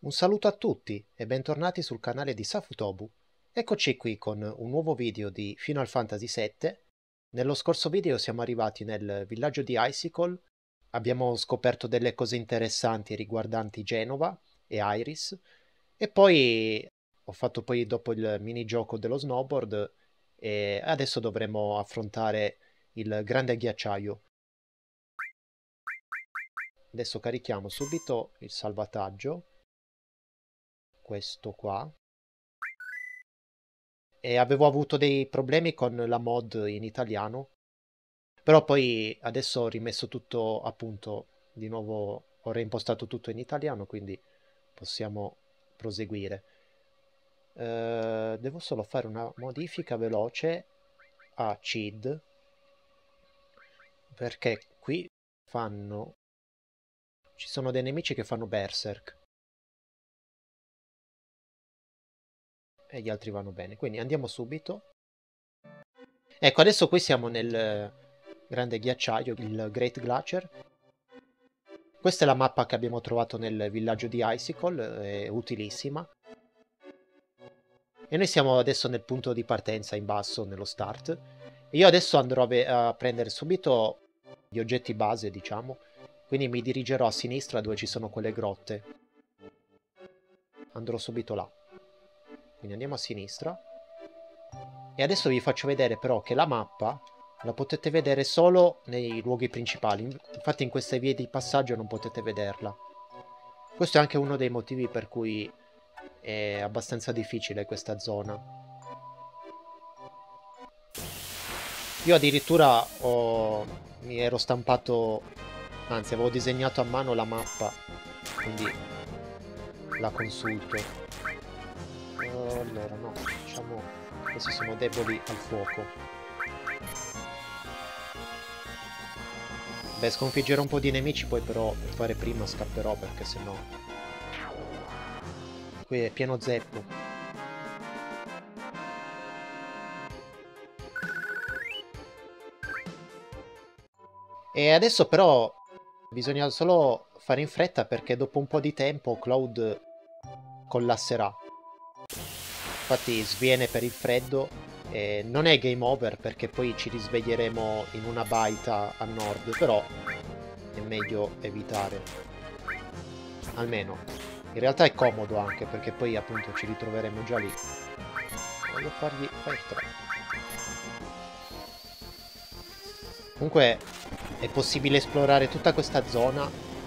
Un saluto a tutti e bentornati sul canale di Safutobu. Eccoci qui con un nuovo video di Final Fantasy VII. Nello scorso video siamo arrivati nel villaggio di Icicle, abbiamo scoperto delle cose interessanti riguardanti Genova e Iris e poi ho fatto poi dopo il minigioco dello snowboard e adesso dovremo affrontare il grande ghiacciaio. Adesso carichiamo subito il salvataggio, questo qua. E avevo avuto dei problemi con la mod in italiano, però poi adesso ho rimesso tutto a punto, di nuovo ho reimpostato tutto in italiano, quindi possiamo proseguire. Devo solo fare una modifica veloce a CID, perché qui ci sono dei nemici che fanno Berserk e gli altri vanno bene, quindi andiamo subito. Ecco, adesso qui siamo nel grande ghiacciaio, il Great Glacier. Questa è la mappa che abbiamo trovato nel villaggio di Icicle, è utilissima. E noi siamo adesso nel punto di partenza in basso, nello start. Io adesso andrò a prendere subito gli oggetti base, diciamo. Quindi mi dirigerò a sinistra dove ci sono quelle grotte. Andrò subito là. Quindi andiamo a sinistra. E adesso vi faccio vedere però che la mappa la potete vedere solo nei luoghi principali. Infatti in queste vie di passaggio non potete vederla. Questo è anche uno dei motivi per cui è abbastanza difficile questa zona. Io addirittura mi ero stampato, anzi avevo disegnato a mano la mappa, quindi la consulto. Allora no, diciamo, questi sono deboli al fuoco. Beh, sconfiggerò un po' di nemici, poi però per fare prima scapperò perché sennò... Qui è pieno zeppo. E adesso però bisogna solo fare in fretta perché dopo un po' di tempo Cloud collasserà. Infatti sviene per il freddo e non è game over perché poi ci risveglieremo in una baita a nord, però è meglio evitare. Almeno. In realtà è comodo anche perché poi appunto ci ritroveremo già lì. Voglio fargli Fire 3. Comunque è possibile esplorare tutta questa zona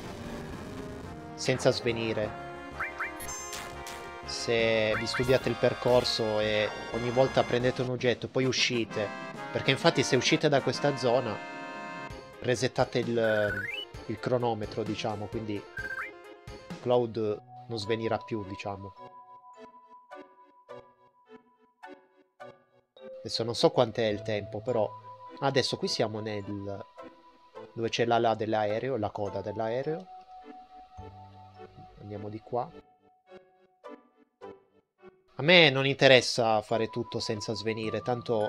senza svenire. Se vi studiate il percorso e ogni volta prendete un oggetto, poi uscite. Perché infatti se uscite da questa zona resettate il cronometro, diciamo, quindi Cloud non svenirà più, diciamo. Adesso non so quant'è il tempo, però... Adesso qui siamo dove c'è l'ala dell'aereo, la coda dell'aereo. Andiamo di qua. A me non interessa fare tutto senza svenire, tanto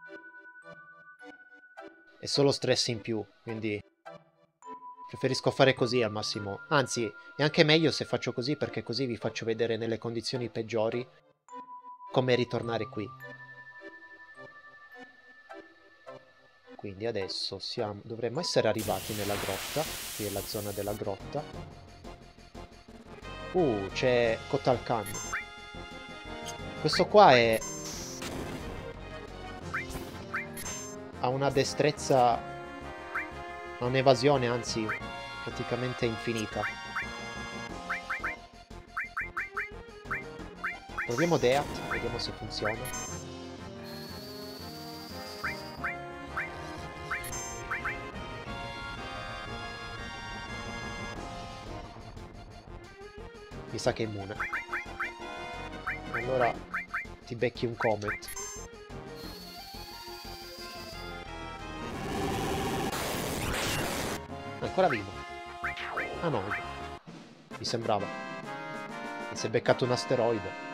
è solo stress in più, quindi preferisco fare così al massimo. Anzi, è anche meglio se faccio così perché così vi faccio vedere nelle condizioni peggiori come ritornare qui. Quindi adesso dovremmo essere arrivati nella grotta. Qui è la zona della grotta. C'è Kotal Khan. Questo qua ha una destrezza, ha un'evasione, anzi, praticamente infinita. Proviamo Death, vediamo se funziona. Mi sa che è immune. Allora ti becchi un Comet. È ancora vivo. Ah no, mi sembrava. Mi si è beccato un asteroide.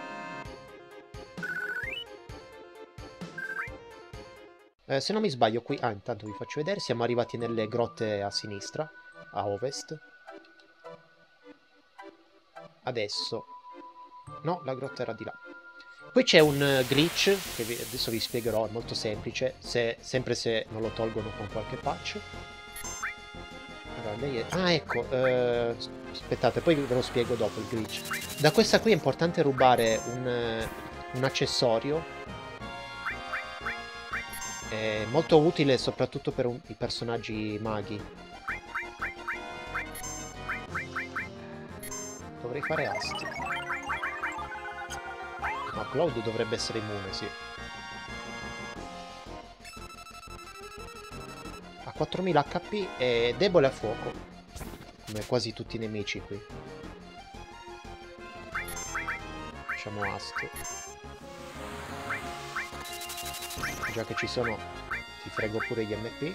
Se non mi sbaglio qui... Ah, intanto vi faccio vedere. Siamo arrivati nelle grotte a sinistra, a ovest. adesso... No, la grotta era di là. Qui c'è un glitch, che adesso vi spiegherò, è molto semplice, sempre se non lo tolgono con qualche patch. Allora, lei è... Ah, ecco, aspettate, poi ve lo spiego dopo il glitch. Da questa qui è importante rubare un accessorio. È molto utile soprattutto per i personaggi maghi. Dovrei fare asti. Ma Cloud dovrebbe essere immune, sì. Ha 4000 HP e debole a fuoco. Come quasi tutti i nemici qui. Facciamo asti. Già che ci sono, ti frego pure gli MP.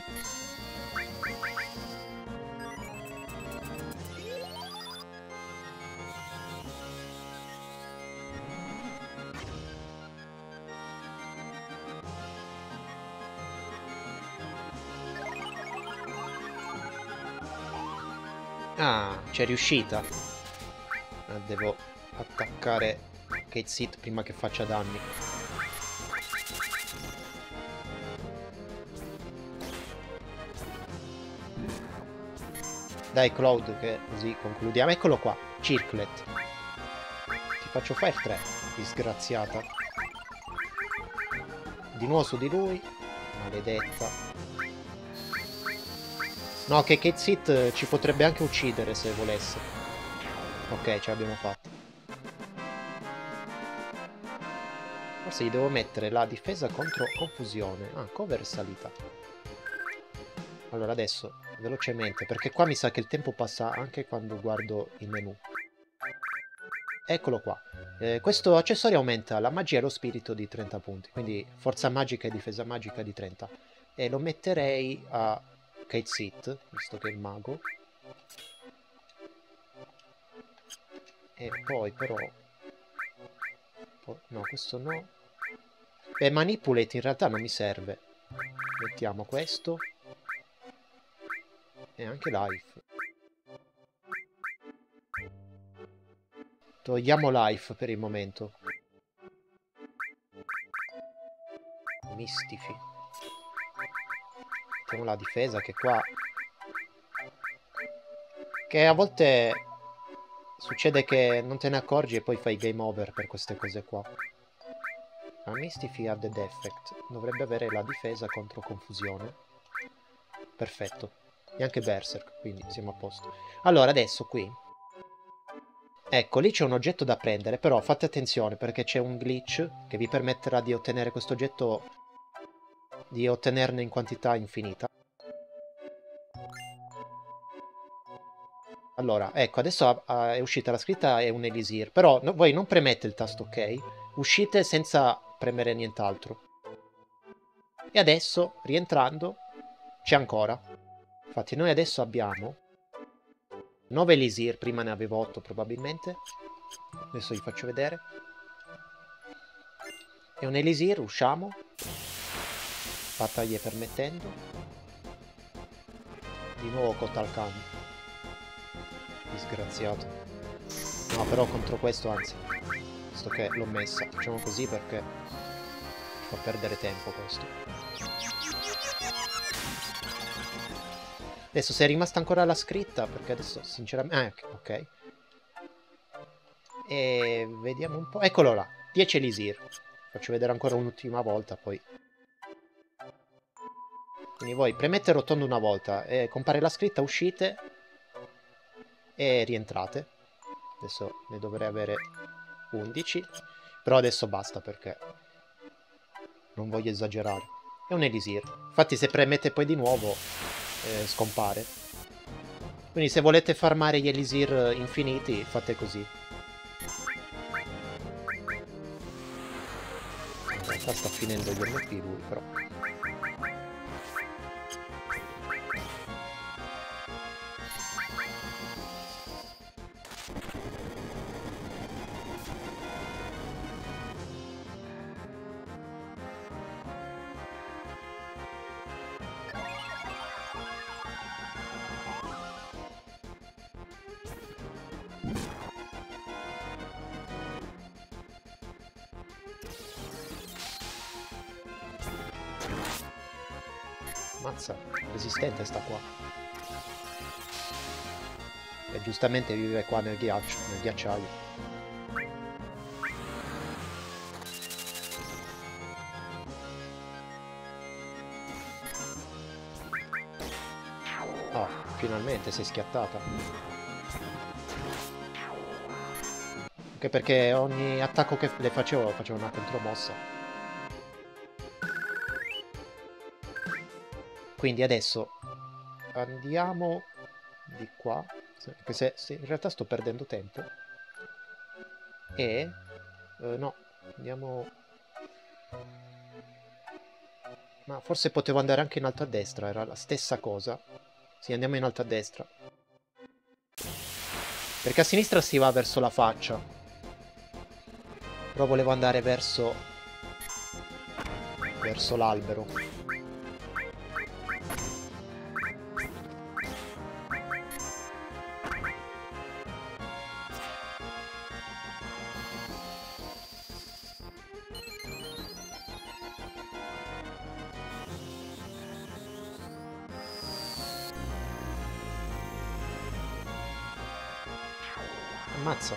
Ah, c'è riuscita. Devo attaccare Kate Seat prima che faccia danni. Dai Cloud, che così concludiamo. Eccolo qua, Circlet. Ti faccio fare 3, disgraziata. Di nuovo su di lui. Maledetta. No, che Kate Seat ci potrebbe anche uccidere se volesse. Ok, ce l'abbiamo fatta. Forse gli devo mettere la difesa contro confusione. Ah, cover salita. Allora adesso, velocemente, perché qua mi sa che il tempo passa anche quando guardo il menu. Eccolo qua. Questo accessorio aumenta la magia e lo spirito di 30 punti. Quindi forza magica e difesa magica di 30. E lo metterei a Kate Seat, visto che è il mago. E poi però... no, questo no. Beh, Manipulate in realtà non mi serve. Mettiamo questo. E anche Life. Togliamo Life per il momento. Mistifi. Mettiamo la difesa che qua... Che a volte succede che non te ne accorgi e poi fai game over per queste cose qua. Ma Mistifi ha Dead Effect. Dovrebbe avere la difesa contro confusione. Perfetto. E anche Berserk, quindi siamo a posto. Allora, adesso qui... Ecco, lì c'è un oggetto da prendere, però fate attenzione perché c'è un glitch che vi permetterà di ottenere questo oggetto, di ottenerne in quantità infinita. Allora, ecco, adesso è uscita la scritta è un elisir, però voi non premete il tasto ok, uscite senza premere nient'altro. E adesso, rientrando, c'è ancora. Infatti noi adesso abbiamo 9 elisir, prima ne avevo 8 probabilmente. Adesso vi faccio vedere. È un elisir, usciamo. Battaglie permettendo. Di nuovo Kotal Khan. Disgraziato. No, però contro questo, anzi, visto che l'ho messa, facciamo così perché fa perdere tempo questo. Adesso se è rimasta ancora la scritta, perché adesso sinceramente... ok. E vediamo un po'. Eccolo là, 10 elisir. Faccio vedere ancora un'ultima volta, poi... Quindi voi premete rotondo una volta, e compare la scritta, uscite e rientrate. Adesso ne dovrei avere 11, però adesso basta perché non voglio esagerare. È un elisir. Infatti se premete poi di nuovo scompare. Quindi se volete farmare gli elisir infiniti fate così. In realtà sta finendo gli MP lui però. Mazza, resistente sta qua. E giustamente vive qua nel ghiaccio, nel ghiacciaio. Oh, finalmente sei schiattata. Anche perché ogni attacco che le facevo una contromossa. Quindi adesso andiamo di qua. Anche se in realtà sto perdendo tempo. E... no, andiamo... Ma forse potevo andare anche in alto a destra, era la stessa cosa. Sì, andiamo in alto a destra. Perché a sinistra si va verso la faccia. Però volevo andare verso l'albero. Ammazza.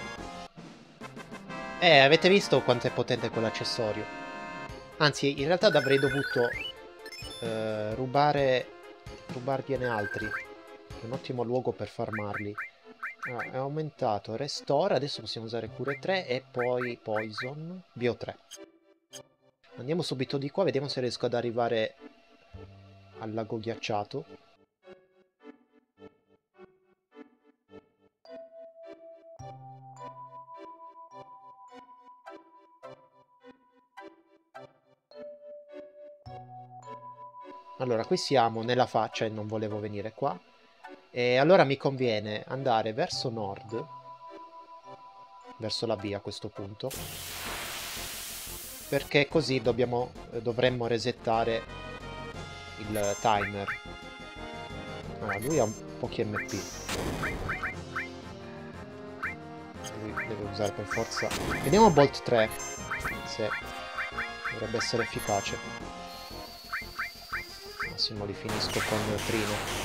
Avete visto quanto è potente quell'accessorio? Anzi, in realtà avrei dovuto rubargliene altri. È un ottimo luogo per farmarli. Ah, è aumentato. Restore. Adesso possiamo usare cure 3 e poi Poison. Bio 3. Andiamo subito di qua. Vediamo se riesco ad arrivare al lago ghiacciato. Allora, qui siamo nella faccia e non volevo venire qua. E allora mi conviene andare verso nord, verso la B a questo punto, perché così dovremmo resettare il timer. Allora, lui ha un pochi MP. Lui deve usare per forza... Vediamo Bolt 3, se dovrebbe essere efficace. Al massimo li finisco con Trino.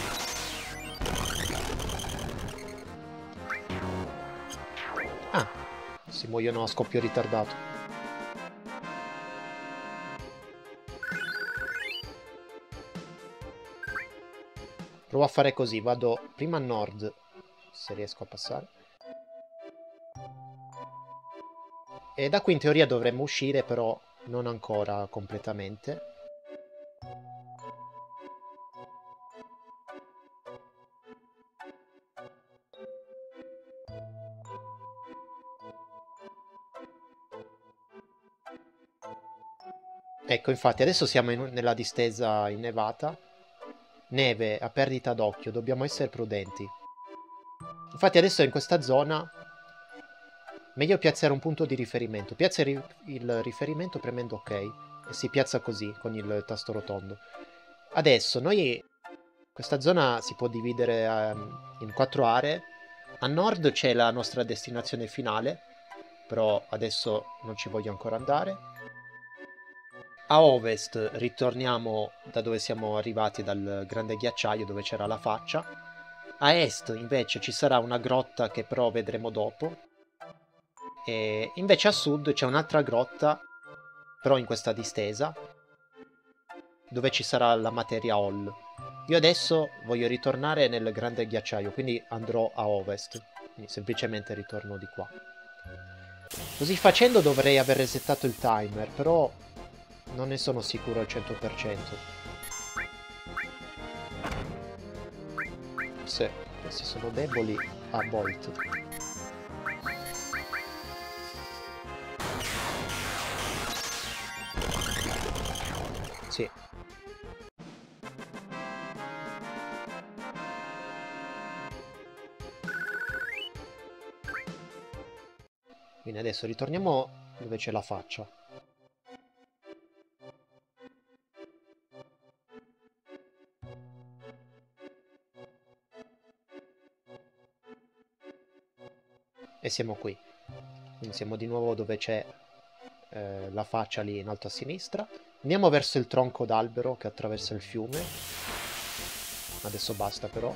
Ah, si muoiono a scoppio ritardato. Provo a fare così, vado prima a nord, se riesco a passare. E da qui in teoria dovremmo uscire, però non ancora completamente. Ecco, infatti, adesso siamo nella distesa innevata. Neve a perdita d'occhio, dobbiamo essere prudenti. Infatti adesso in questa zona meglio piazzare un punto di riferimento. Piazza il riferimento premendo OK e si piazza così con il tasto rotondo. Adesso noi... Questa zona si può dividere in 4 aree. A nord c'è la nostra destinazione finale, però adesso non ci voglio ancora andare. A ovest ritorniamo da dove siamo arrivati, dal grande ghiacciaio dove c'era la faccia. A est invece ci sarà una grotta che però vedremo dopo. E invece a sud c'è un'altra grotta, però in questa distesa, dove ci sarà la materia Hall. Io adesso voglio ritornare nel grande ghiacciaio, quindi andrò a ovest. Quindi semplicemente ritorno di qua. Così facendo dovrei aver resettato il timer, però non ne sono sicuro al 100%. Se questi sono deboli a Bolt. Sì. Quindi adesso ritorniamo dove c'è la faccia. E siamo qui. Quindi siamo di nuovo dove c'è la faccia lì in alto a sinistra. Andiamo verso il tronco d'albero che attraversa il fiume. Adesso basta però.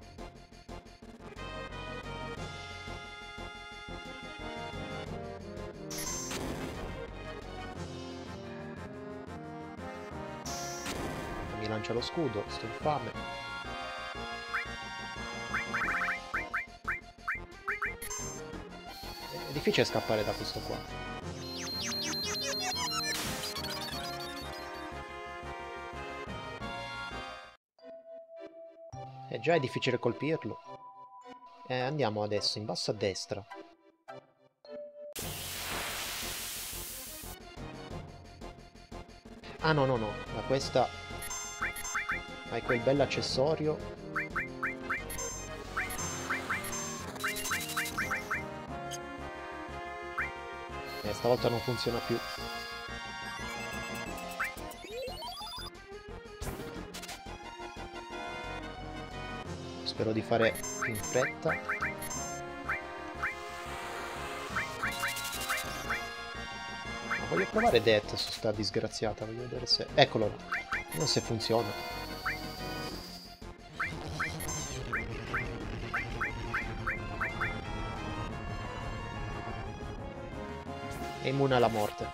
Mi lancia lo scudo, sto infame. È difficile scappare da questo qua. Già è difficile colpirlo. Andiamo adesso in basso a destra. Ah no, da questa hai quel bell'accessorio. Stavolta non funziona più. Spero di fare in fretta. Ma voglio provare Death su sta disgraziata, voglio vedere se... Eccolo là. Non se funziona. È immune alla morte.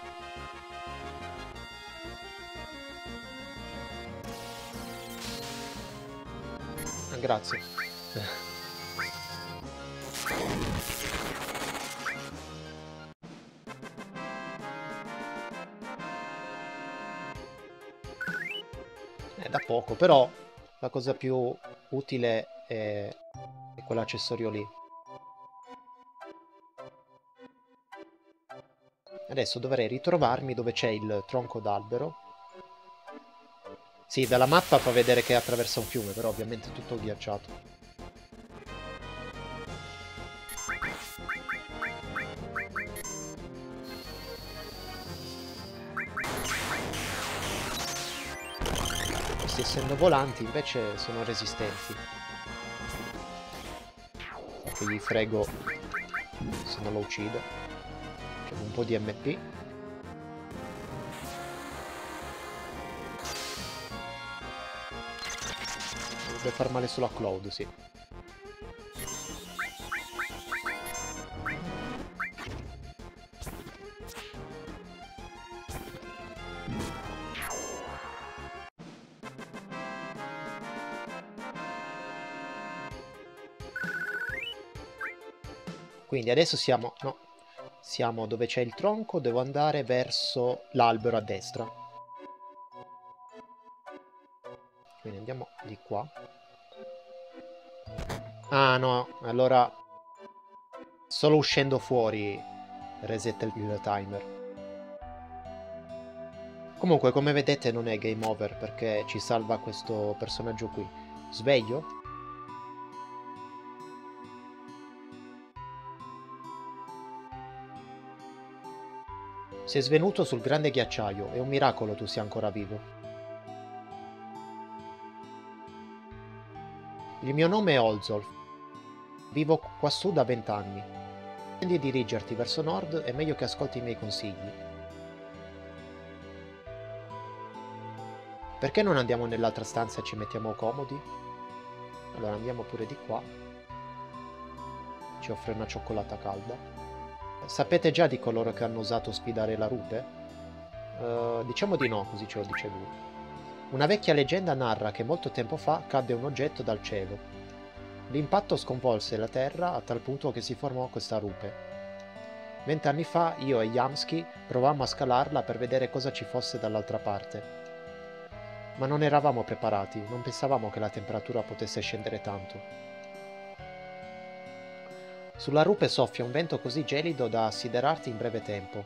Grazie. Da poco, però la cosa più utile è quell'accessorio lì. Adesso dovrei ritrovarmi dove c'è il tronco d'albero. Sì, dalla mappa fa vedere che attraversa un fiume, però ovviamente è tutto ghiacciato. Questi, essendo volanti, invece sono resistenti. Che gli frego se non lo uccido. C'è un po' di MP. Deve far male solo a Cloud, sì. Quindi adesso siamo... no. Siamo dove c'è il tronco, devo andare verso l'albero a destra. Quindi andiamo di qua. Ah no, allora solo uscendo fuori resetta il timer. Comunque, come vedete, non è game over perché ci salva questo personaggio qui. Sveglio? Sei svenuto sul grande ghiacciaio, è un miracolo tu sia ancora vivo. Il mio nome è Olzolf. Vivo quassù da 20 anni. Se intendi dirigerti verso nord, è meglio che ascolti i miei consigli. Perché non andiamo nell'altra stanza e ci mettiamo comodi? Allora andiamo pure di qua. Ci offre una cioccolata calda. Sapete già di coloro che hanno osato sfidare la rupe? Diciamo di no, così ce lo dice lui. Una vecchia leggenda narra che molto tempo fa cadde un oggetto dal cielo. L'impatto sconvolse la terra a tal punto che si formò questa rupe. 20 anni fa io e Yamsky provammo a scalarla per vedere cosa ci fosse dall'altra parte. Ma non eravamo preparati, non pensavamo che la temperatura potesse scendere tanto. Sulla rupe soffia un vento così gelido da assiderarti in breve tempo.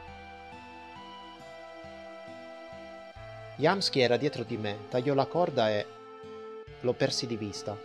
Yamsky era dietro di me, tagliò la corda e... l'ho persi di vista.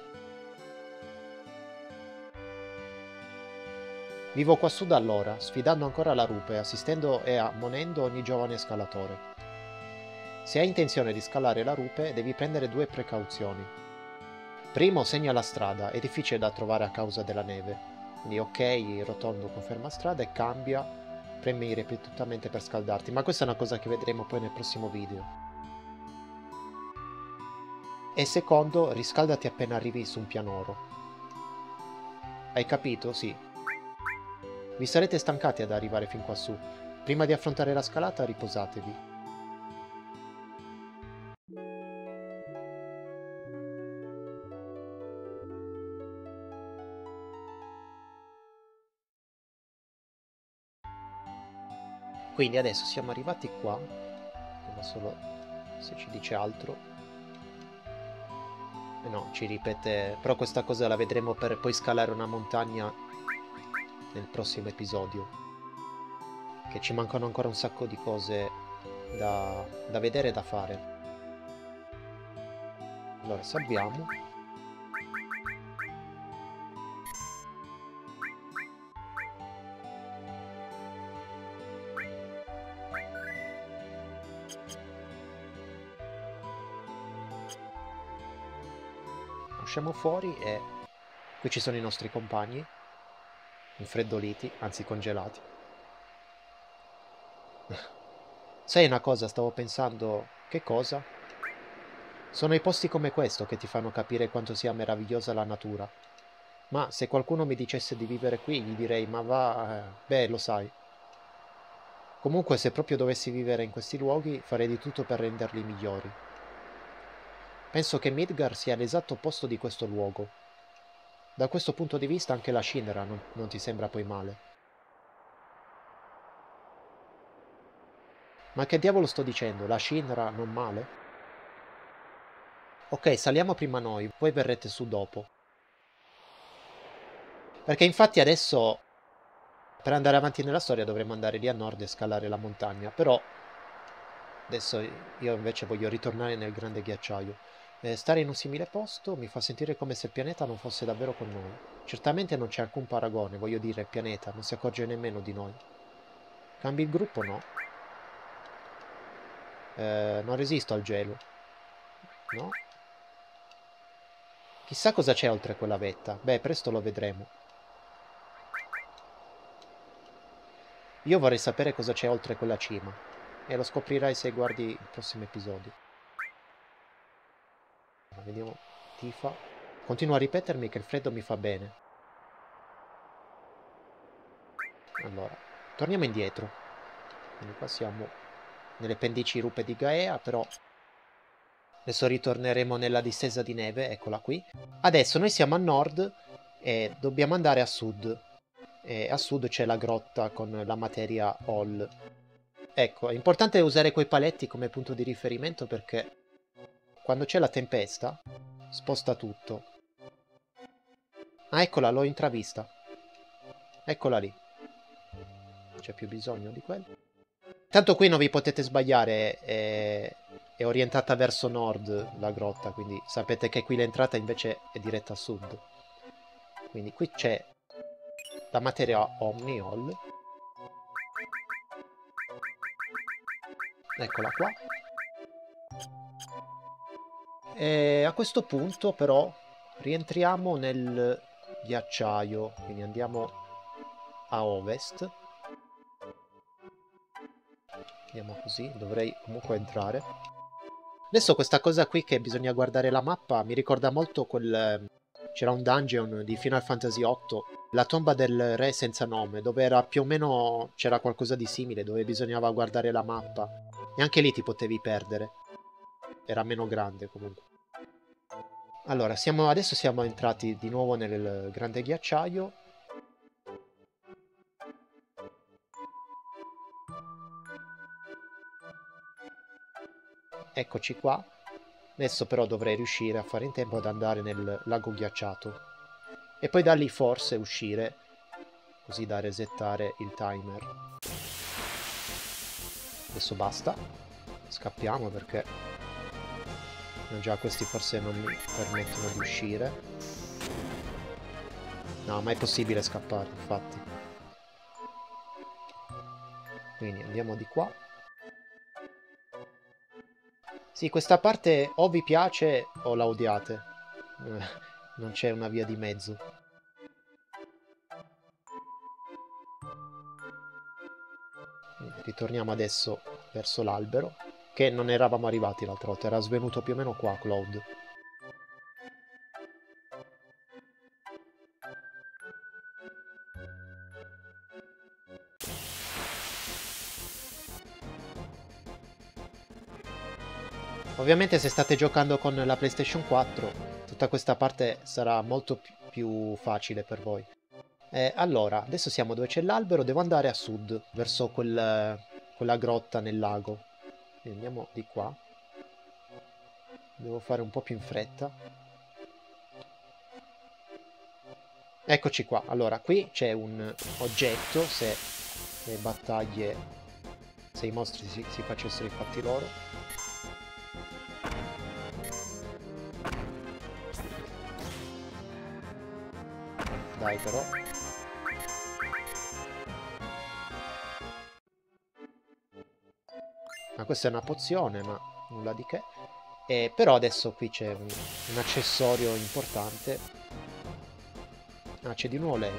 Vivo quassù da allora, sfidando ancora la rupe, assistendo e ammonendo ogni giovane scalatore. Se hai intenzione di scalare la rupe, devi prendere 2 precauzioni. Primo, segna la strada, è difficile da trovare a causa della neve. Quindi ok, rotondo conferma strada e cambia, premi ripetutamente per scaldarti, ma questa è una cosa che vedremo poi nel prossimo video. E secondo, riscaldati appena arrivi su un pianoro. Hai capito? Sì. Vi sarete stancati ad arrivare fin quassù. Prima di affrontare la scalata, riposatevi. Quindi adesso siamo arrivati qua. Vediamo solo se ci dice altro. No, ci ripete. Però questa cosa la vedremo per poi scalare una montagna nel prossimo episodio. Che ci mancano ancora un sacco di cose da vedere e da fare. Allora, salviamo. Usciamo fuori e qui ci sono i nostri compagni, infreddoliti, anzi congelati. Sai una cosa, stavo pensando, che cosa? Sono i posti come questo che ti fanno capire quanto sia meravigliosa la natura. Ma se qualcuno mi dicesse di vivere qui, gli direi, ma va, beh, lo sai. Comunque, se proprio dovessi vivere in questi luoghi, farei di tutto per renderli migliori. Penso che Midgar sia l'esatto opposto di questo luogo. Da questo punto di vista anche la Shinra non ti sembra poi male. Ma che diavolo sto dicendo? La Shinra non male? Ok, saliamo prima noi, poi verrete su dopo. Perché infatti adesso, per andare avanti nella storia, dovremmo andare lì a nord e scalare la montagna. Però, adesso io invece voglio ritornare nel grande ghiacciaio. Stare in un simile posto mi fa sentire come se il pianeta non fosse davvero con noi. Certamente non c'è alcun paragone, voglio dire, il pianeta non si accorge nemmeno di noi. Cambi il gruppo? No. Non resisto al gelo. No? Chissà cosa c'è oltre quella vetta. Beh, presto lo vedremo. Io vorrei sapere cosa c'è oltre quella cima. E lo scoprirai se guardi il prossimo episodio. Vediamo. Tifa. Continua a ripetermi che il freddo mi fa bene. Allora, torniamo indietro. Quindi qua siamo nelle pendici rupe di Gaea, però adesso ritorneremo nella distesa di neve, eccola qui. Adesso noi siamo a nord e dobbiamo andare a sud. E a sud c'è la grotta con la materia Hall. Ecco, è importante usare quei paletti come punto di riferimento perché quando c'è la tempesta sposta tutto. Ah, eccola, l'ho intravista. Eccola lì. Non c'è più bisogno di quello. Tanto qui non vi potete sbagliare, è orientata verso nord la grotta, quindi sapete che qui l'entrata invece è diretta a sud. Quindi qui c'è la materia Omni-Hall. Eccola qua. E a questo punto però rientriamo nel ghiacciaio, quindi andiamo a ovest. Andiamo così, dovrei comunque entrare. Adesso questa cosa qui che bisogna guardare la mappa mi ricorda molto quel... C'era un dungeon di Final Fantasy VIII, la tomba del re senza nome, dove era più o meno... c'era qualcosa di simile, dove bisognava guardare la mappa. E anche lì ti potevi perdere. Era meno grande comunque. Allora, adesso siamo entrati di nuovo nel grande ghiacciaio. Eccoci qua. Adesso però dovrei riuscire a fare in tempo ad andare nel lago ghiacciato. E poi da lì forse uscire, così da resettare il timer. Adesso basta. Scappiamo perché già questi forse non mi permettono di uscire. No, ma è possibile scappare, infatti. Quindi andiamo di qua. Sì, questa parte o vi piace o la odiate. Non c'è una via di mezzo. Ritorniamo adesso verso l'albero, che non eravamo arrivati l'altra volta, era svenuto più o meno qua Cloud. Ovviamente se state giocando con la PlayStation 4, tutta questa parte sarà molto più facile per voi. Allora, adesso siamo dove c'è l'albero, devo andare a sud, verso quella grotta nel lago. Quindi andiamo di qua. Devo fare un po' più in fretta. Eccoci qua. Allora, qui c'è un oggetto, se le battaglie, se i mostri si facessero i fatti loro. Dai però. Ma questa è una pozione, ma nulla di che. Però adesso qui c'è un accessorio importante. Ah, c'è di nuovo lei.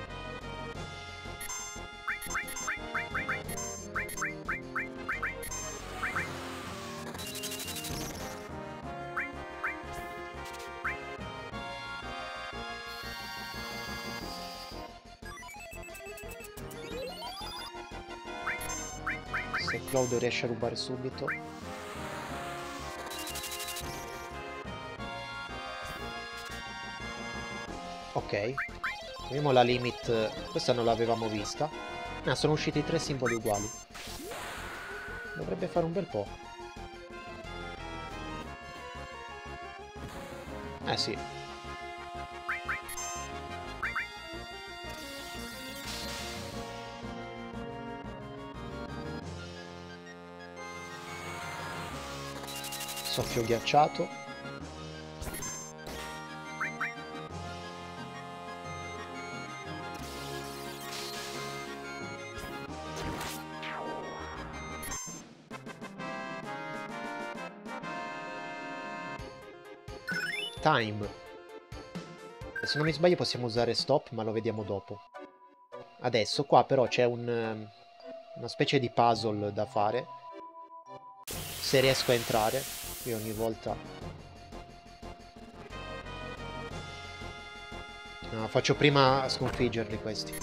Se Cloud riesce a rubare subito. Ok. Vediamo la limit. Questa non l'avevamo vista. Ah, sono usciti 3 simboli uguali. Dovrebbe fare un bel po'. Sì. Soffio ghiacciato. Time. Se non mi sbaglio possiamo usare stop, ma lo vediamo dopo. Adesso qua però c'è una specie di puzzle da fare. Se riesco a entrare, io ogni volta... No, faccio prima sconfiggerli questi.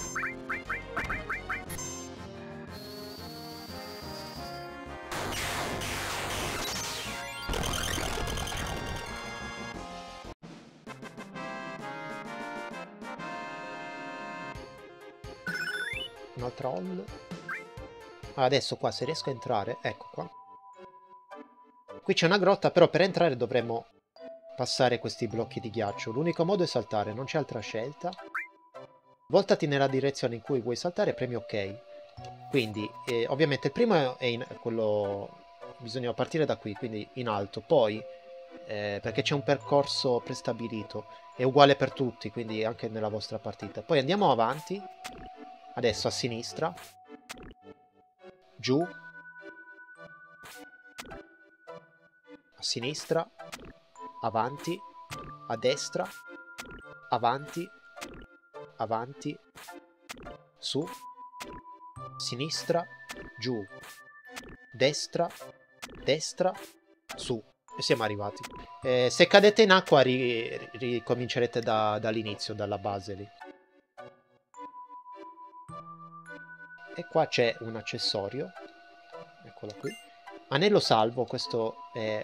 Un'altra all. Adesso qua se riesco a entrare, ecco qua. Qui c'è una grotta, però per entrare dovremmo passare questi blocchi di ghiaccio. L'unico modo è saltare, non c'è altra scelta. Voltati nella direzione in cui vuoi saltare e premi ok. Quindi, ovviamente il primo è quello... Bisogna partire da qui, quindi in alto. Poi, perché c'è un percorso prestabilito, è uguale per tutti, quindi anche nella vostra partita. Poi andiamo avanti. Adesso a sinistra. Giù. A sinistra. Avanti. A destra. Avanti. Avanti. Su. Sinistra. Giù. Destra. Destra. Su. E siamo arrivati. Se cadete in acqua ricomincerete dall'inizio, dalla base lì. E qua c'è un accessorio. Eccolo qui. Anello salvo, questo è...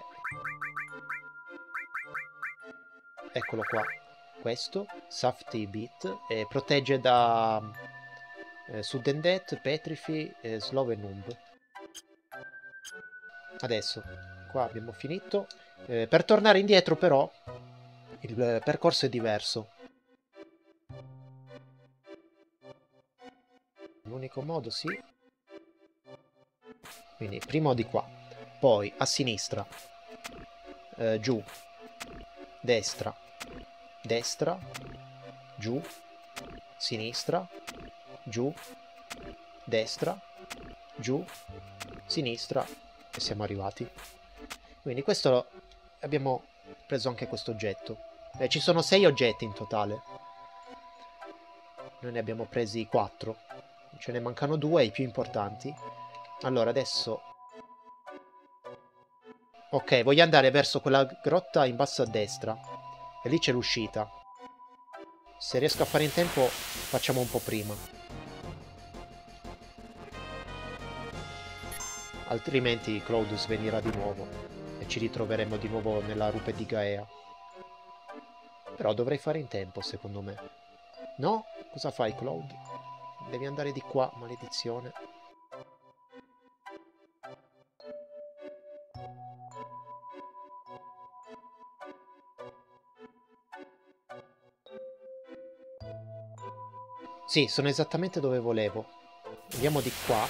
Eccolo qua. Questo, Safety Beat, protegge da Sudden Death, Petrify, Slow e Numb. Adesso, qua abbiamo finito. Per tornare indietro però, il percorso è diverso. L'unico modo, sì. Quindi, primo di qua. Poi, a sinistra. Giù. Destra. Destra. Giù. Sinistra. Giù. Destra. Giù. Sinistra. E siamo arrivati. Quindi questo... Abbiamo preso anche questo oggetto. Ci sono 6 oggetti in totale. Noi ne abbiamo presi 4. Ce ne mancano 2, i più importanti. Allora, adesso... Ok, voglio andare verso quella grotta in basso a destra. E lì c'è l'uscita. Se riesco a fare in tempo, facciamo un po' prima. Altrimenti Cloud svenirà di nuovo. E e ci ritroveremo di nuovo nella rupe di Gaea. Però dovrei fare in tempo, secondo me. No? Cosa fai, Cloud? Devi andare di qua, maledizione. Sì, sono esattamente dove volevo. Andiamo di qua.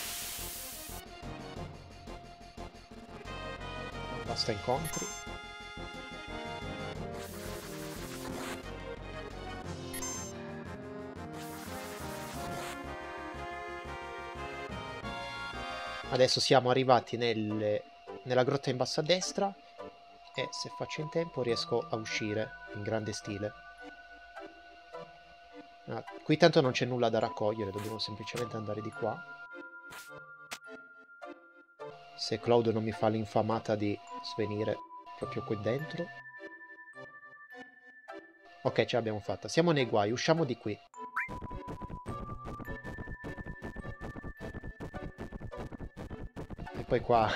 Basta incontri. Adesso siamo arrivati nella grotta in basso a destra e se faccio in tempo riesco a uscire in grande stile. Qui tanto non c'è nulla da raccogliere, dobbiamo semplicemente andare di qua. Se Cloud non mi fa l'infamata di svenire proprio qui dentro. Ok, ce l'abbiamo fatta. Siamo nei guai, usciamo di qui. E poi qua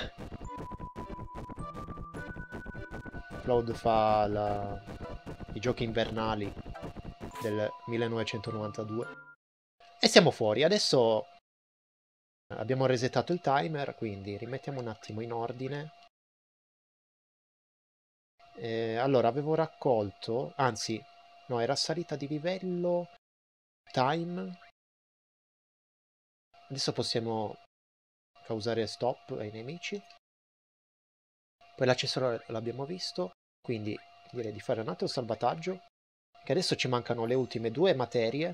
Cloud fa i giochi invernali del 1992. E siamo fuori. Adesso abbiamo resettato il timer, quindi rimettiamo un attimo in ordine. Allora, avevo raccolto... Anzi, no, era salita di livello... Time. Adesso possiamo causare stop ai nemici. Poi l'accessorio l'abbiamo visto, quindi direi di fare un altro salvataggio. Che adesso ci mancano le ultime 2 materie.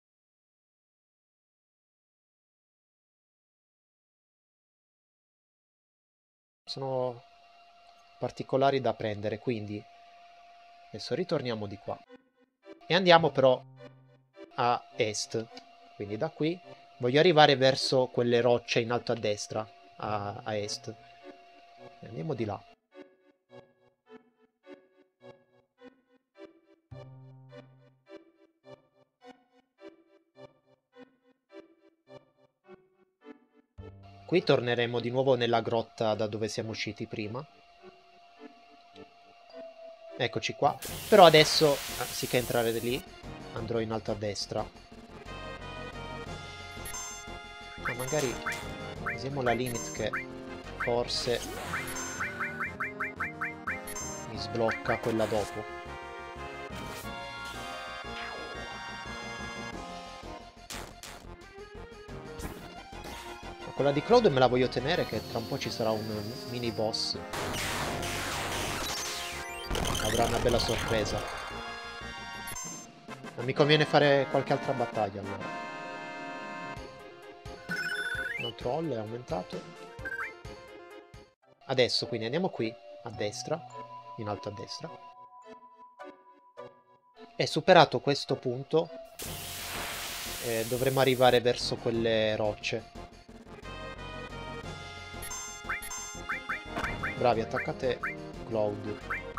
Sono particolari da prendere, quindi adesso ritorniamo di qua. E andiamo però a est. Quindi da qui voglio arrivare verso quelle rocce in alto a destra, a est. E andiamo di là. Qui torneremo di nuovo nella grotta da dove siamo usciti prima. Eccoci qua. Però adesso, anziché entrare lì, andrò in alto a destra. Ma magari usiamo la limit che forse mi sblocca quella dopo. Quella di Cloud me la voglio tenere, che tra un po' ci sarà un mini boss. Avrà una bella sorpresa. Ma mi conviene fare qualche altra battaglia allora. Un troll è aumentato. Adesso quindi andiamo qui, a destra, in alto a destra. E superato questo punto dovremo arrivare verso quelle rocce. Bravi, attaccate Cloud.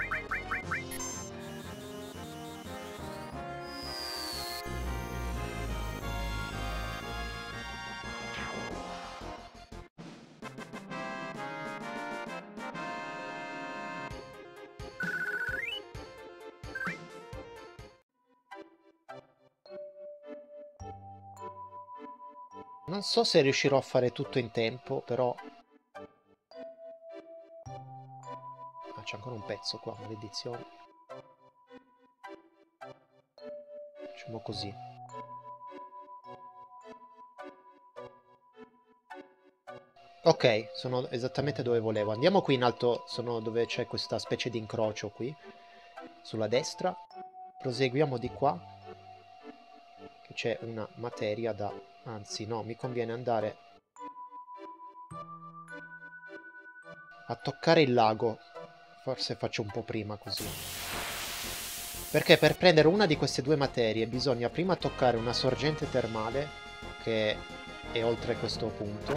Non so se riuscirò a fare tutto in tempo, però... c'è ancora un pezzo qua, maledizione. Facciamo così. Ok, sono esattamente dove volevo. Andiamo qui in alto, sono dove c'è questa specie di incrocio qui, sulla destra. Proseguiamo di qua, che c'è una materia da... Anzi, no, mi conviene andare a toccare il lago. Forse faccio un po' prima così. Perché per prendere una di queste 2 materie bisogna prima toccare una sorgente termale, che è oltre questo punto.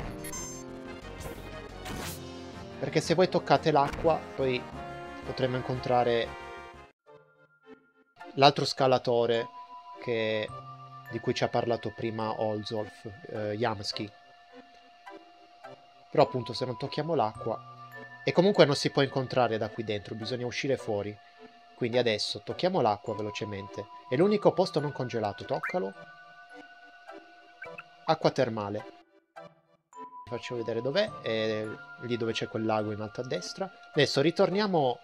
Perché se voi toccate l'acqua, poi potremo incontrare l'altro scalatore di cui ci ha parlato prima Olzolf, Yamski. Però appunto se non tocchiamo l'acqua E comunque non si può incontrare da qui dentro, bisogna uscire fuori. Quindi adesso tocchiamo l'acqua velocemente. È l'unico posto non congelato, toccalo. Acqua termale. Vi faccio vedere dov'è. È lì dove c'è quel lago in alto a destra. Adesso ritorniamo...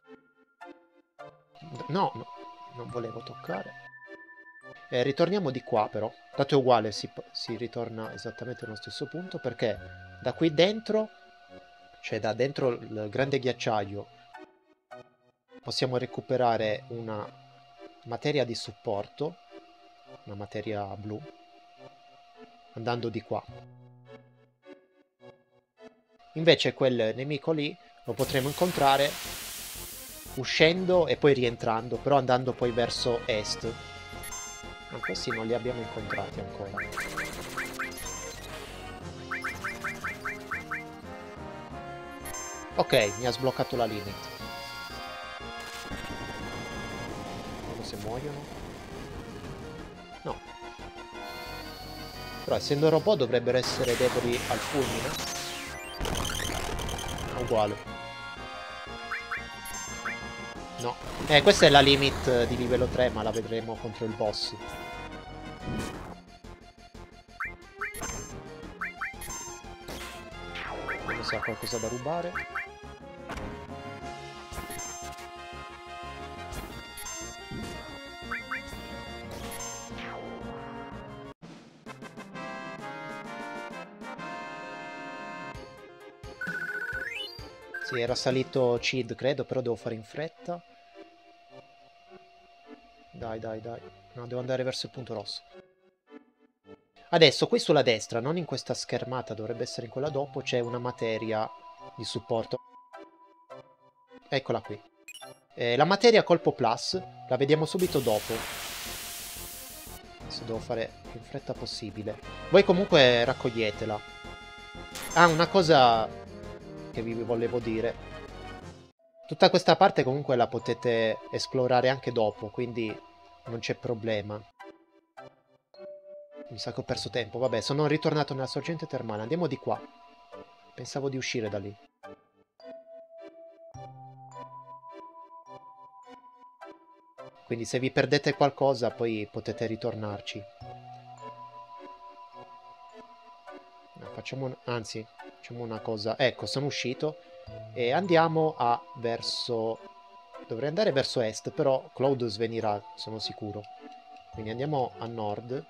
No, no, non volevo toccare. Ritorniamo di qua però. Tanto è uguale, si ritorna esattamente allo stesso punto, perché da qui dentro, cioè da dentro il grande ghiacciaio, possiamo recuperare una materia di supporto, una materia blu, andando di qua. Invece quel nemico lì lo potremo incontrare uscendo e poi rientrando, però andando poi verso est. Ma questi non li abbiamo incontrati ancora. Ok, mi ha sbloccato la limit. Vediamo se muoiono. No. Però essendo robot dovrebbero essere deboli al fulmine. Uguale. No. Questa è la limit di livello 3, ma la vedremo contro il boss. Vediamo se ha qualcosa da rubare. Sì, era salito Cid, credo, però devo fare in fretta. Dai, dai, dai. No, devo andare verso il punto rosso. Adesso, qui sulla destra, non in questa schermata, dovrebbe essere in quella dopo, c'è una materia di supporto. Eccola qui. La materia colpo plus, la vediamo subito dopo. Adesso devo fare più in fretta possibile. Voi comunque raccoglietela. Ah, una cosa che vi volevo dire. Tutta questa parte comunque la potete esplorare anche dopo, quindi non c'è problema. Mi sa che ho perso tempo. Vabbè, sono ritornato nella sorgente termale. Andiamo di qua. Pensavo di uscire da lì. Quindi se vi perdete qualcosa poi potete ritornarci. Anzi, facciamo una cosa. Ecco, sono uscito. E andiamo verso... Dovrei andare verso est, però Cloud svenirà, sono sicuro. Quindi andiamo a nord.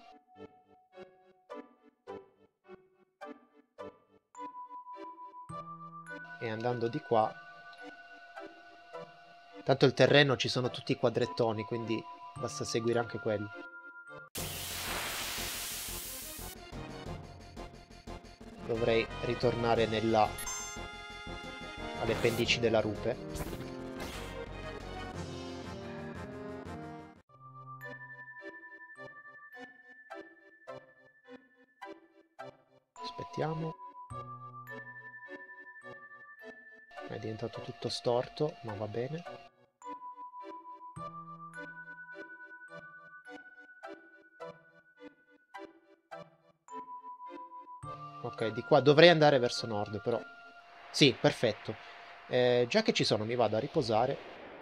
E andando di qua... Tanto il terreno ci sono tutti i quadrettoni, quindi basta seguire anche quelli. Dovrei ritornare alle pendici della rupe. Aspettiamo. È diventato tutto storto, ma va bene. Ok, di qua dovrei andare verso nord, però... Sì, perfetto. Già che ci sono, mi vado a riposare.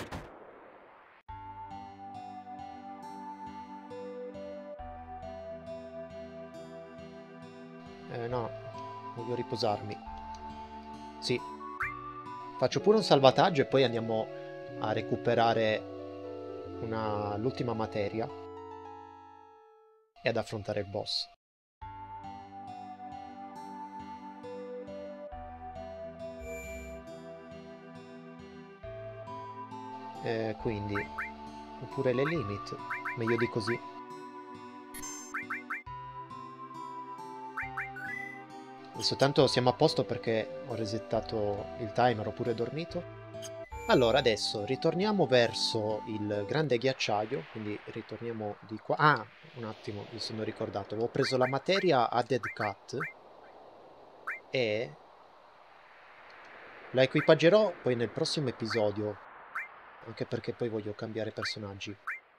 No, voglio riposarmi. Sì. Faccio pure un salvataggio e poi andiamo a recuperare l'ultima materia e ad affrontare il boss. Quindi oppure le limit, meglio di così. Adesso tanto siamo a posto perché ho resettato il timer, ho pure dormito. Allora adesso ritorniamo verso il grande ghiacciaio, quindi ritorniamo di qua. Ah, un attimo, mi sono ricordato, avevo preso la materia a Dead Cat e la equipaggerò poi nel prossimo episodio, anche perché poi voglio cambiare personaggi.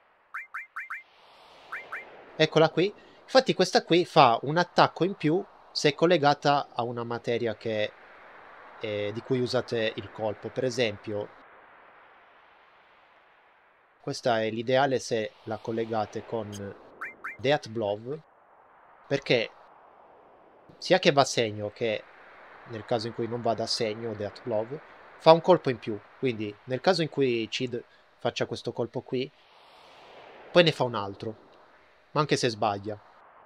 Eccola qui. Infatti questa qui fa un attacco in più se è collegata a una materia che di cui usate il colpo. Per esempio, questa è l'ideale se la collegate con Death Blow, perché sia che va a segno che nel caso in cui non vada a segno Death Blow, fa un colpo in più. Quindi nel caso in cui Cid faccia questo colpo qui, poi ne fa un altro, ma anche se sbaglia.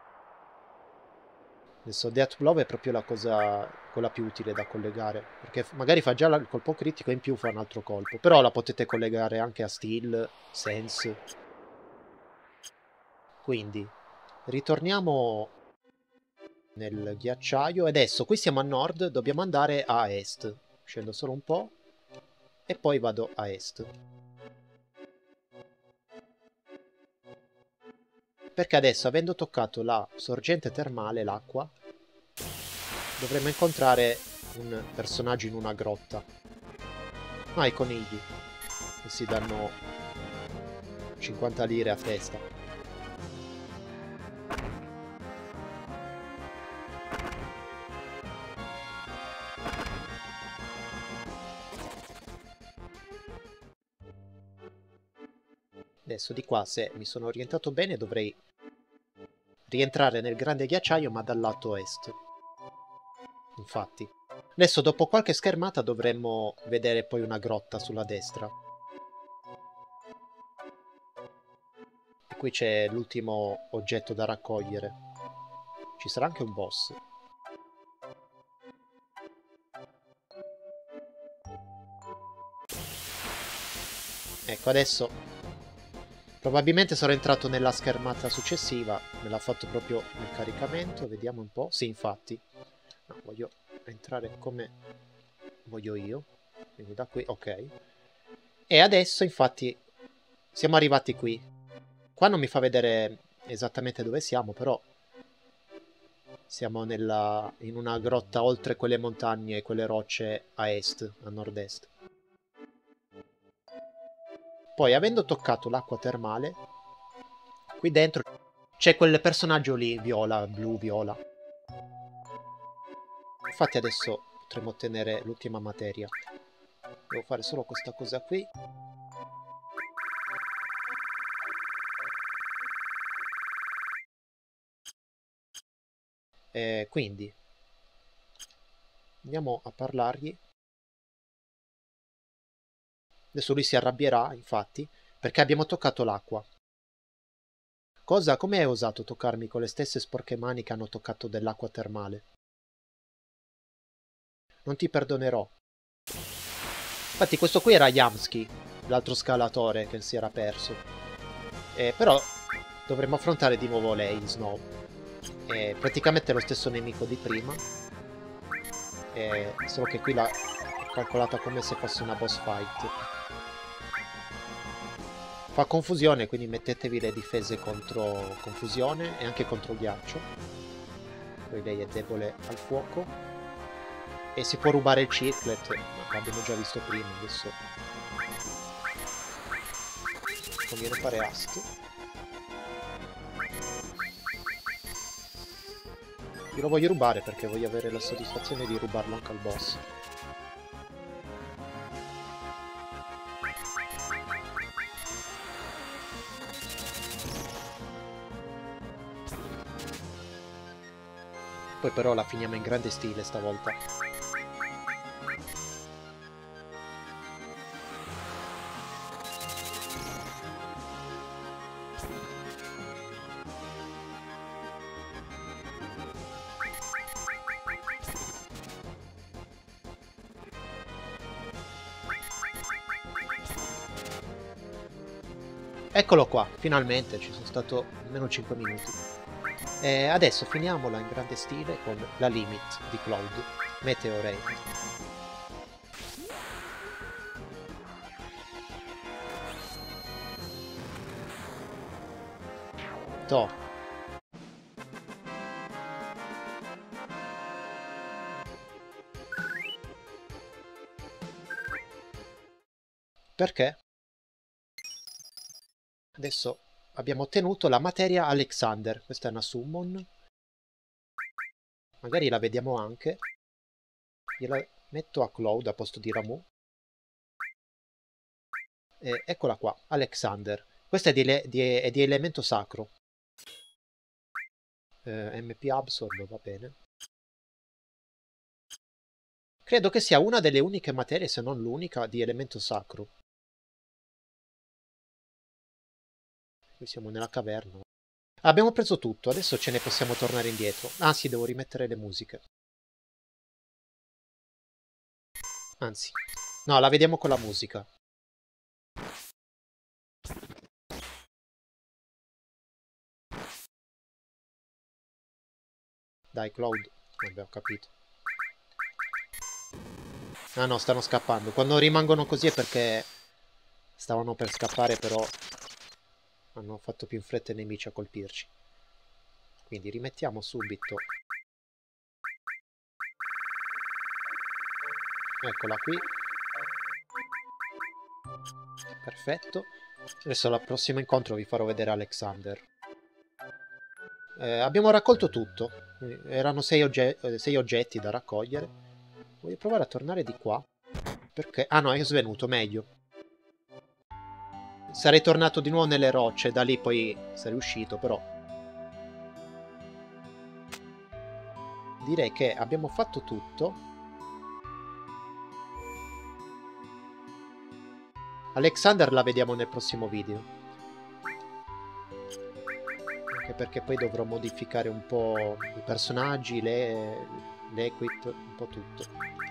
Adesso Death Blow è proprio la cosa, quella più utile da collegare, perché magari fa già il colpo critico e in più fa un altro colpo, però la potete collegare anche a Steel, Sense. Quindi ritorniamo nel ghiacciaio e adesso qui siamo a nord, dobbiamo andare a est. Scendo solo un po' e poi vado a est. Perché adesso, avendo toccato la sorgente termale, l'acqua, dovremmo incontrare un personaggio in una grotta. Ah, i conigli, che si danno 50 lire a testa. Adesso di qua, se mi sono orientato bene, dovrei rientrare nel grande ghiacciaio, ma dal lato est. Infatti. Adesso, dopo qualche schermata, dovremmo vedere poi una grotta sulla destra. E qui c'è l'ultimo oggetto da raccogliere. Ci sarà anche un boss. Ecco, adesso probabilmente sarò entrato nella schermata successiva. Me l'ha fatto proprio nel caricamento. Vediamo un po'. Sì, infatti. No, voglio entrare come voglio io. Quindi da qui, ok. E adesso, infatti, siamo arrivati qui. Qua non mi fa vedere esattamente dove siamo, però siamo in una grotta oltre quelle montagne e quelle rocce a est, a nord-est. Poi, avendo toccato l'acqua termale, qui dentro c'è quel personaggio lì, viola, blu, viola. Infatti adesso potremo ottenere l'ultima materia. Devo fare solo questa cosa qui. Quindi andiamo a parlargli. Adesso lui si arrabbierà, infatti, perché abbiamo toccato l'acqua. Cosa? Come hai osato toccarmi con le stesse sporche mani che hanno toccato dell'acqua termale? Non ti perdonerò. Infatti questo qui era Yamsky, l'altro scalatore che si era perso. Però dovremmo affrontare di nuovo lei, Snow. È praticamente lo stesso nemico di prima. Solo che qui l'ha calcolata come se fosse una boss fight. Fa confusione, quindi mettetevi le difese contro confusione e anche contro ghiaccio. Poi lei è debole al fuoco. E si può rubare il circlet, l'abbiamo già visto prima, adesso conviene fare ast. Glielo voglio rubare perché voglio avere la soddisfazione di rubarlo anche al boss. Poi però la finiamo in grande stile stavolta. Eccolo qua, finalmente, ci sono stato almeno 5 minuti. E adesso finiamola in grande stile con la limit di Cloud, Meteorite. Toh. Perché? Adesso abbiamo ottenuto la materia Alexander. Questa è una summon. Magari la vediamo anche. Metto a Cloud a posto di Ramuh. Eccola qua, Alexander. Questa è di elemento sacro. MP Absorb, va bene. Credo che sia una delle uniche materie, se non l'unica, di elemento sacro. Qui siamo nella caverna. Abbiamo preso tutto, adesso ce ne possiamo tornare indietro. Ah sì, devo rimettere le musiche. Anzi, no, la vediamo con la musica. Dai, Cloud. Vabbè, ho capito. Ah no, stanno scappando. Quando rimangono così è perché stavano per scappare, però hanno fatto più in fretta i nemici a colpirci. Quindi rimettiamo subito. Eccola qui. Perfetto. Adesso al prossimo incontro vi farò vedere Alexander. Abbiamo raccolto tutto. Erano 6 oggetti da raccogliere. Voglio provare a tornare di qua. Perché? Ah no, è svenuto, meglio. Sarei tornato di nuovo nelle rocce, da lì poi sarei uscito, però. Direi che abbiamo fatto tutto. Alexander la vediamo nel prossimo video. Anche perché poi dovrò modificare un po' i personaggi, l'equip, un po' tutto.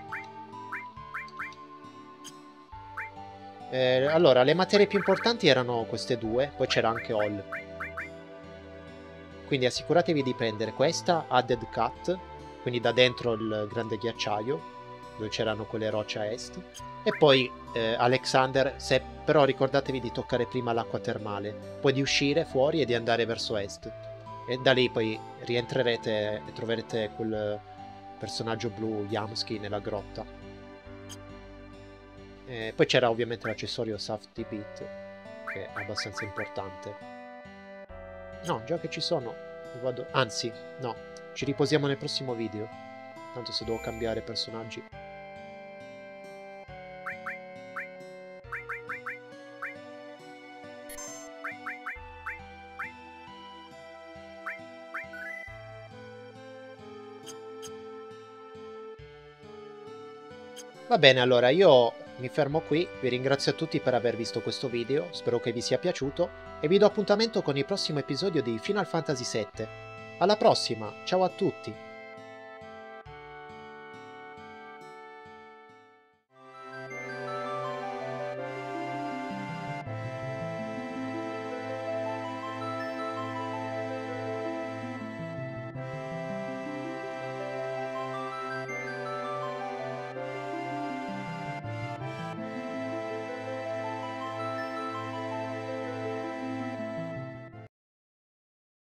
Allora, le materie più importanti erano queste due, poi c'era anche All. Quindi assicuratevi di prendere questa, Added Cut, quindi da dentro il grande ghiacciaio, dove c'erano quelle rocce a est. E poi Alexander, però ricordatevi di toccare prima l'acqua termale, poi di uscire fuori e di andare verso est. E da lì poi rientrerete e troverete quel personaggio blu Yamsky nella grotta. Poi c'era ovviamente l'accessorio Safety Beat, che è abbastanza importante. No, già che ci sono, vado... Anzi, no, ci riposiamo nel prossimo video. Tanto se devo cambiare personaggi... Va bene, allora io mi fermo qui, vi ringrazio a tutti per aver visto questo video, spero che vi sia piaciuto e vi do appuntamento con il prossimo episodio di Final Fantasy VII. Alla prossima, ciao a tutti!